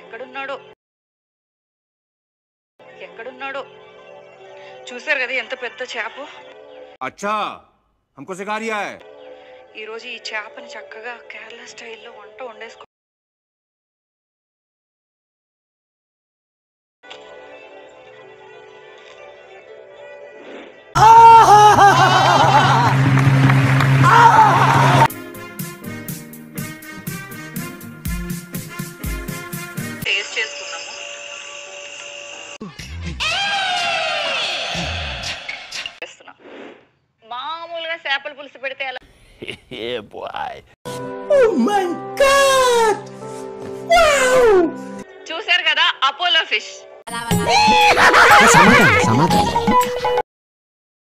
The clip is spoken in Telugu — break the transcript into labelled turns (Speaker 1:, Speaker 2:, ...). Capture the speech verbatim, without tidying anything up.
Speaker 1: ఎక్కడున్నాడో ఎక్కడున్నాడో చూసారు కదా ఎంత పెద్ద చేప.
Speaker 2: అచ్చా हमको सिखा रिया है.
Speaker 1: ఈ రోజు ఈ చేపని చక్కగా కేరళ స్టైల్లో వంట వండేసుకో. టేస్ట్ చేసుకున్నాము. మామూలుగా చేపల పులుసు పెడితే ఎలా చూసారు కదా అపోలో ఫిష్.